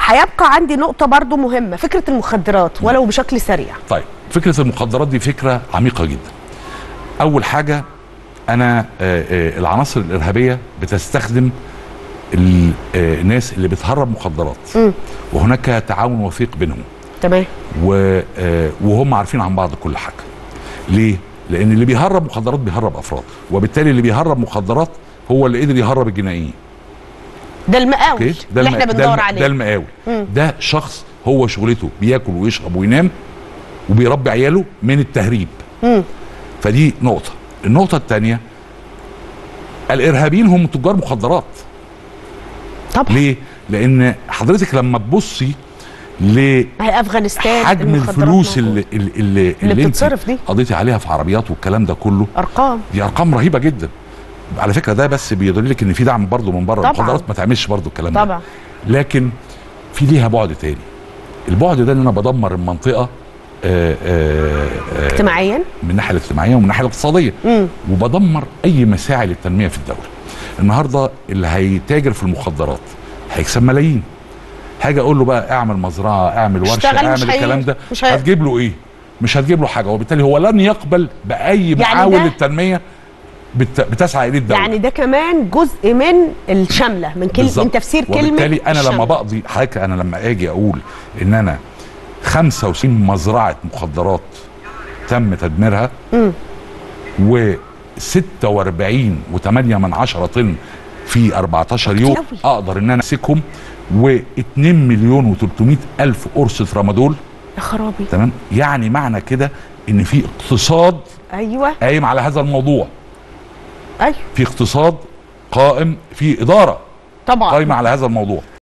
هيبقى عندي نقطه برضو مهمه، فكره المخدرات ولو بشكل سريع. طيب فكره المخدرات دي فكره عميقه جدا. اول حاجه انا العناصر الارهابيه بتستخدم الناس اللي بتهرب مخدرات، وهناك تعاون وثيق بينهم. تمام. وهم عارفين عن بعض كل حاجه. ليه؟ لان اللي بيهرب مخدرات بيهرب افراد، وبالتالي اللي بيهرب مخدرات هو اللي قدر يهرب الجنائيين. ده المقاول اللي احنا بندور عليه. ده المقاول. ده شخص هو شغلته بياكل ويشرب وينام وبيربي عياله من التهريب. فدي نقطه. النقطه الثانيه، الارهابيين هم تجار مخدرات. طبعا. ليه؟ لان حضرتك لما تبصي افغانستان حجم الفلوس اللي بتتصرف دي قضيتي عليها في عربيات والكلام ده كله، دي ارقام رهيبه جدا. على فكره ده بس بيدل لك ان في دعم برضه من بره. المخدرات ما تعملش برضه الكلام ده طبعا، لكن في ليها بعد تاني. البعد ده ان انا بدمر المنطقه اجتماعيا، من الناحيه الاجتماعيه ومن الناحيه الاقتصاديه، وبدمر اي مساعي للتنميه في الدوله. النهارده اللي هيتاجر في المخدرات هيكسب ملايين. هاجي اقول له بقى اعمل مزرعه، اعمل ورشه، اعمل الكلام ده، هتجيب له ايه؟ مش هتجيب له حاجه، وبالتالي هو لن يقبل باي معاول للتنميه بتسعى اليه الدوله. يعني ده كمان جزء من الشامله، من من تفسير كلمه. وبالتالي انا لما بقضي حضرتك، انا لما اجي اقول ان انا 65 مزرعه مخدرات تم تدميرها، و 46.8 طن في 14 يوم، اقدر ان انا امسكهم، و2 مليون و300 الف قرص ترامادول. يا خرابي. تمام. يعني معنى كده ان في اقتصاد قايم على هذا الموضوع. في اقتصاد قائم، في اداره طبعا قايمه على هذا الموضوع.